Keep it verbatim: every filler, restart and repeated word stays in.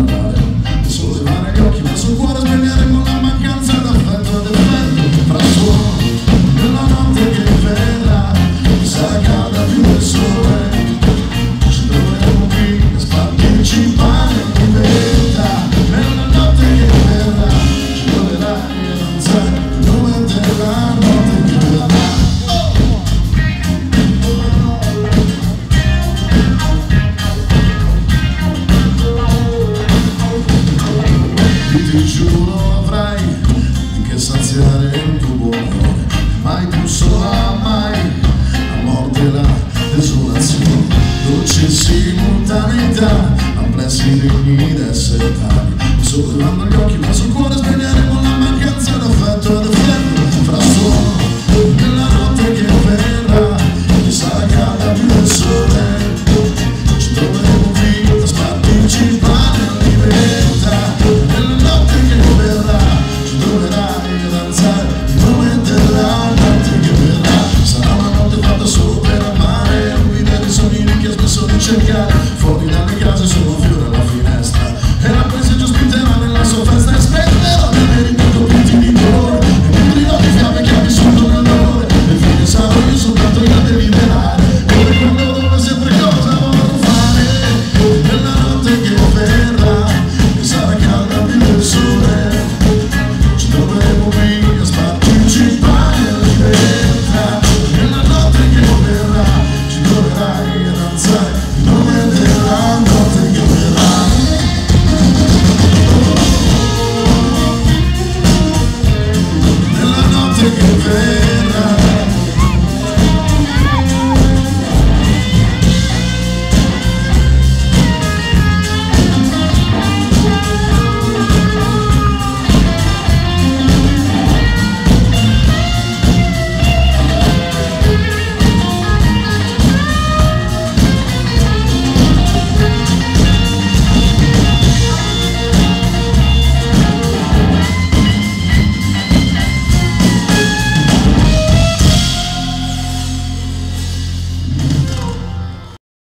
Natale. Il sole va negli occhi ma sul cuore sveglieremo la mancanza d'affetto ed effetto. Fra il suono della notte che verrà sarà calda più del sole. Ci troveremo qui e spartirci il pane in verità. Nella notte che verrà ci troverai e non sai il nome della notte che verrà. Ti giuro avrai che saziare il tuo buon, mai più sola, mai a morte la desolazione, dolce simultaneità, amplessi degni d'essere tali, solo quando gli